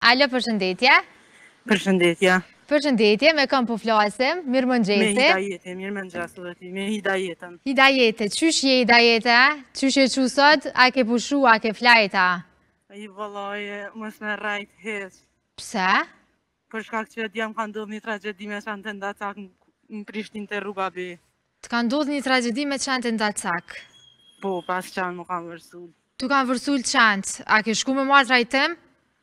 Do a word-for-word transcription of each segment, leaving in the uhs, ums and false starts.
Alo, përshëndetje. Përshëndetje. Përshëndetje, me këm po flasim, mirë mëngjesi. Me Hidajete, mirë mëngjesi dhe ti, me Hidajetën. Hidajete, qysh je Hidajete? Qysh je që sot? A ke pushu, a ke flajta? I vëllaj, mës me rajt heq. Pse? Për shkak që djem ka ndodh një tragedi me qanë të ndacak në Prishtinë të rruga B. Të ka ndodh një tragedi me qanë të ndacak? Po, pas qanë më kam vërsul. Tu kanë vërsul qantë, a ke shku me marrë trajtim?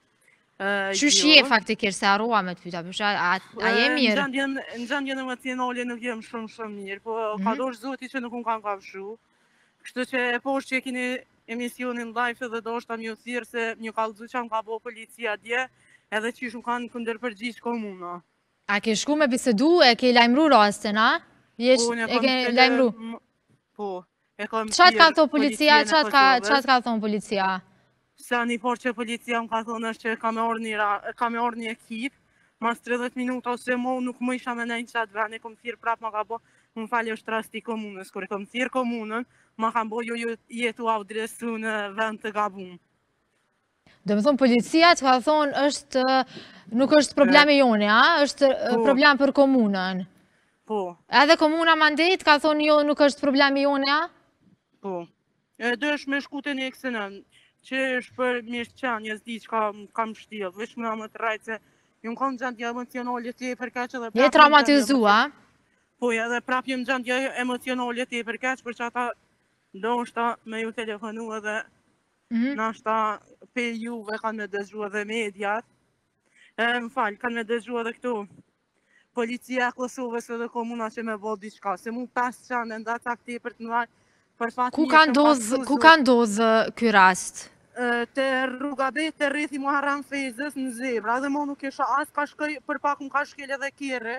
Qysh je faktikisht, se arroa me të pyta, përshka, a je mirë? Në gjendjen emocionale nuk jem shumë shumë mirë, po ka dosh zoti që nuk unë kam kafshu. Kështu që e poshtë që e kini emisionin live edhe do është ta mjë thirë se një kalëzu që më ka bo policia dje, edhe që shumë kanë këndër përgjith komuna. A ke shku me bisedu, e ke lajmru rastin, a? E ke lajmru? Po, e kam thirë. Qatë ka thonë policia, qatë ka thonë policia? Sa një por që policia më ka thonë është që ka me orë një ekip, mas tridhjetë minuta ose mo nuk më isha me nejnë qatë vene, kom thirë prapë ma ka bo, më falje është rasti komunës, kër e kom thirë komunën, ma ka bo jo jetu adresu në vend të gabun. Dhe më thonë policia që ka thonë është, nuk është problemi jone, a? është problem për komunën. Po. Edhe komuna mandet ka thonë jo nuk është problemi jone, a? Po. E dhe është me shkute një eksenën, që është për mishë qanë, jesë di që kam shtilë, vesh më në më të rajtë se ju në kom gjendje emocionale të e përkeq edhe... Je traumatizua? Po, edhe prap jem gjendje emocionale të e përkeq, për që ata do është ta me ju telefonu edhe në është ta pe juve kanë me dëzhu edhe mediat. Më falë, kanë me dëzhu edhe këtu policia Kosovës edhe komuna që me bo diqka, se mu pas qanë nda ta këti për të nëvaj. Ku ka ndodhë ky rast? Të rruga B, të rrithi Muharram Fejzës në Zebra, dhe mo nuk isha as ka shkoj, për pak më ka shkel edhe kjere.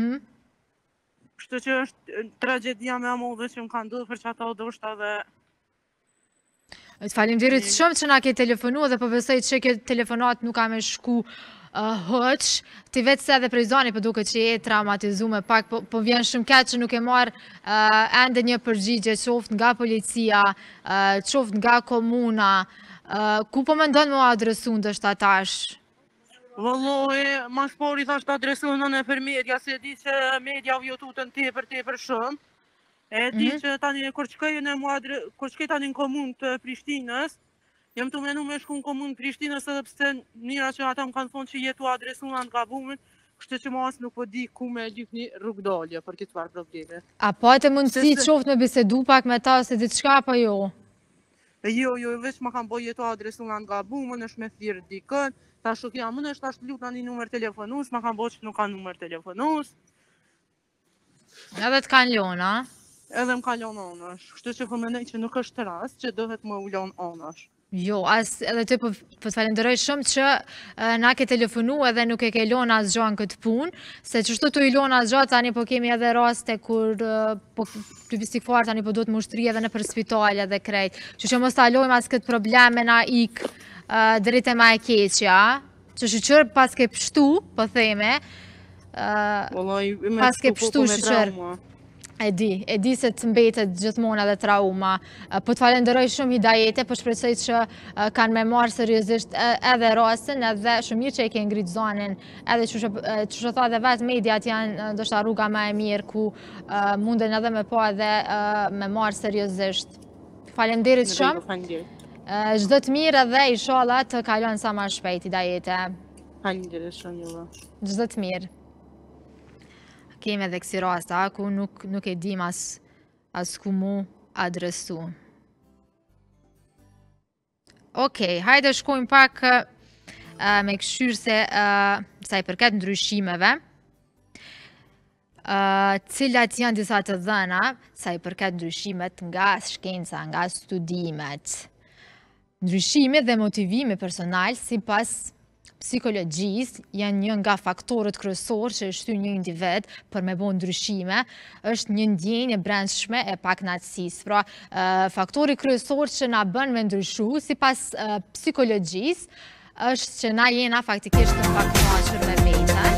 Kështu që është tragedia me amodhe që më ka ndodhë për që ata o doshta dhe... Të falimderit shumë që na ke telefonu dhe përbesoj që ke telefonat nuk ka me shku hëq, ti vetë se edhe prej zoni për duke që je traumatizu me pak, po vjen shumë keq që nuk e marë ende një përgjigje qoftë nga policia, qoftë nga komuna, ku po me ndonë më adresu në dështë atash? Vëlloj, ma shpori thashtë adresu në në për media, se di që media vjotutën te për te për shumë, e di që tani kur qëkej tani në komunë të Prishtinës, jem të menu me shku në komunë Prishtinës edhe pse njëra që ata më kanë thonë që jetu adresu në nga bumin, kështë që ma asë nuk po di ku me lyp një rrugdalje për këtë farë probleme. A po e të mundësi qoftë me bisedu pak me ta se ditë shka pa jo? Jo, jo, veç ma kanë bo jetu adresu në nga bumin, është me thirë dikën, ta shuk jam më është ashtë luta një numër telefonus, ma kanë bo që nuk kanë numër telefonus. Edhe të kanë lona? Edhe më kanë lona onësh, kështë që përmenej që nuk është rast që dohet më ulon onësh. Jo, edhe ty po të falenderoj shumë që na ke telefonu edhe nuk e ke lona asë gjo në këtë punë, se që shtu të i lona asë gjo, tani po kemi edhe raste kur të pistikfarë tani po do të mushtri edhe në për spital edhe krejt, që që mos të alojmë asë këtë probleme na ikë drite ma e keqja, që shqyqër pas ke pështu, po theme, pas ke pështu shqyqër. E di, e di se të mbetet gjithmona dhe trauma. Po të falenderoj shumë Hidajete, po shpresoj që kanë me marë seriosisht edhe rastin, edhe shumë mirë që e ke ngritë zonin, edhe që shëtha dhe vetë mediat janë ndoshta rruga ma e mirë, ku munden edhe me po edhe me marë seriosisht. Falenderit shumë. Çdo të mirë edhe inshallah të kalon sa ma shpejt Hidajete. Falenderit shumë juve. Çdo të mirë. Kemi edhe kësi rasta, ku nuk e dim as ku mu adresu. Okej, hajde shkojmë pak me këshyrë se sa i përket ndryshimeve, cilat janë disa të dhëna, sa i përket ndryshimet nga shkenca, nga studimet. Ndryshimet dhe motivimi personal si pas psikologjisë janë një nga faktorët kryesor që shtyjnë një individ për me bo ndryshime, është një ndjenjë e brendshme e pakënaqësisë. Pra, faktori kryesor që na bën me ndryshu, si pas psikologjisë, është që na jena faktikisht të pakënaqur me veten.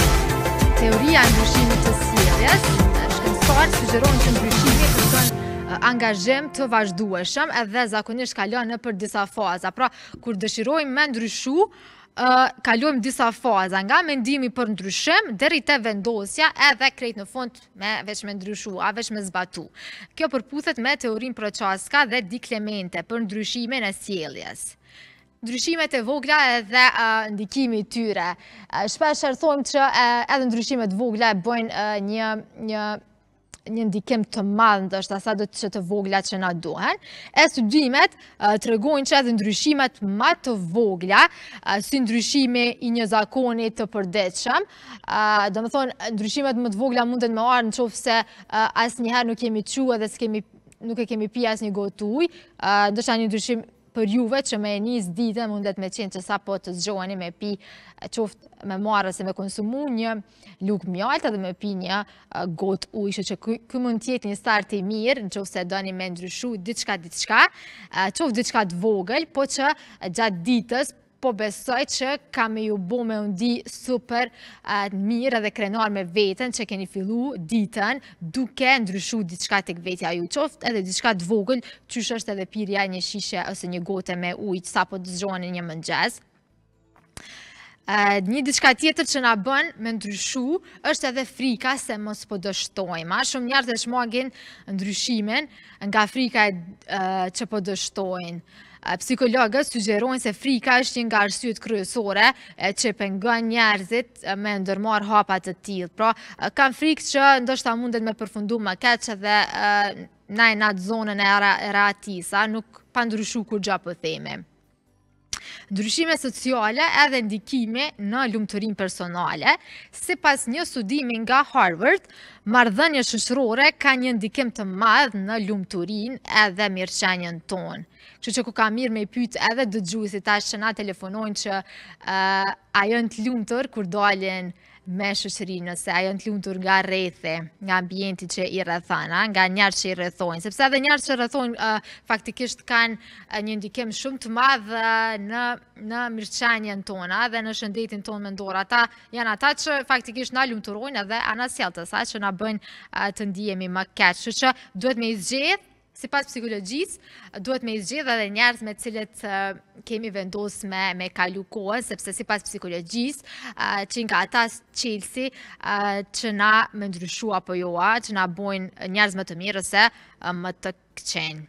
Teoria e ndryshimit të sjelljes shkencëtarët sugjeron që ndryshimi kërkon angazhim të vazhdueshëm edhe zakonisht kalon në për disa faza. Pra, kur dëshirojmë me ndryshu, Uh, kalojmë disa faza nga mendimi për ndryshim deri te vendosja edhe krejt në fund me veç me ndryshu, a veç me zbatu. Kjo përputhet me teorinë Prochaska dhe Di Clemente për ndryshimin e sjelljes. Ndryshimet e vogla edhe uh, ndikimi i tyre. Uh, shpesh thojmë që uh, edhe ndryshimet vogla e bëjnë uh, një një një ndikim të madh ndoshta sa do të të vogla që na duhen. E studimet uh, tregojnë që edhe ndryshimet më të vogla, uh, si ndryshimi i një zakoni të përditshëm, uh, do të thonë ndryshimet më të vogla mundet me ardhë nëse uh, asnjëherë nuk kemi qu edhe s'kemi nuk e kemi pi asnjë gotë ujë, uh, ndoshta një ndryshim për juve që me e nis ditën mundet me qenë që sa po të zgjoheni me pi qoftë me marrë ose me konsumu një lugë mjaltë edhe me pi një uh, gotë ujë, që ky mund të jetë një start i mirë nëse doni me ndryshu diçka diçka, uh, qoftë diçka të vogël, po që gjatë ditës po besoj që ka me ju bo me undi super uh, mirë edhe krenar me veten që keni fillu ditën duke ndryshu diçka tek vetja ju, qoftë edhe diçka të vogël, qysh është edhe pirja një shishe ose një gote me ujë sa po të zgjoheni një mëngjes. Uh, një diçka tjetër që na bën me ndryshu është edhe frika se mos po dështojmë. Shumë njerëz e shmangin ndryshimin nga frika uh, që po dështojnë. Psikologët sugjerojnë se frika është një nga arsyet kryesore që pengon njerëzit me ndërmarr hapa të tillë. Pra, kanë frikë që ndoshta mundet me përfundu më keq edhe na në atë zonën e ratisa, nuk pa ndryshu kur gja po themi. Ndryshime sociale edhe ndikimi në lumturinë personale. Sipas një studimi nga Harvard, marrëdhënie shoqërore ka një ndikim të madh në lumturinë edhe mirëqenien tonë. Kështu që ku ka mirë me i pyet edhe dëgjuesit tash që na telefonojnë që uh, a janë të lumtur kur dalin me shoqërinë, nëse a janë të lumtur nga rrethi, nga ambienti që i rrethon, nga njerëzit që i rrethojnë, sepse edhe njerëzit që rrethojnë uh, faktikisht kanë uh, një ndikim shumë të madh uh, në në mirëqenien tonë dhe në shëndetin tonë mendor. Ata janë ata që faktikisht na lumturojnë edhe ana sjellës, ata që na bëjnë uh, të ndihemi më keq. Kështu që duhet me i zgjedh. Sipas psikologjisë, duhet me i zgjedh edhe njerëz me cilët uh, kemi vendos me, me kalu kohën, sepse sipas psikologjisë, uh, që nga ata qelsi uh, që na me ndryshu apo jo, që na bojnë njerëz më të mirë ose uh, më të këqenj.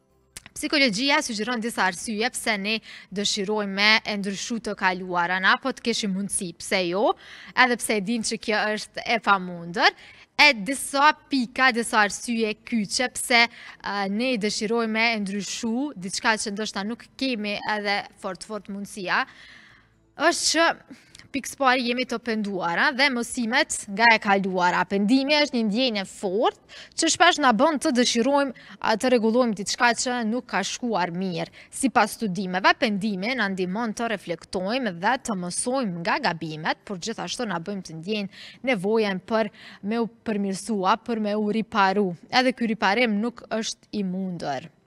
Psikologjia sugjeron disa arsye pse ne dëshirojmë me e ndryshu të kaluarën, apo të keshim mundësi, pse jo, edhe pse e dim që kjo është e pamundër. E disa pika, disa arsye kyçe pse uh, ne dëshirojmë me ndryshu diçka që ndoshta nuk kemi edhe fort fort mundësia, është që pikë pari jemi të penduara dhe mësimet nga e kaluara. Pendimi është një ndjenjë fort që shpesh na bën të dëshirojmë të rregullojmë diçka që nuk ka shkuar mirë. Sipas studimeve, pendimi na ndihmon të reflektojmë dhe të mësojmë nga gabimet, por gjithashtu na bëjmë të ndjejmë nevojën për me u përmirësua, për me u riparu. Edhe ky riparim nuk është i mundur.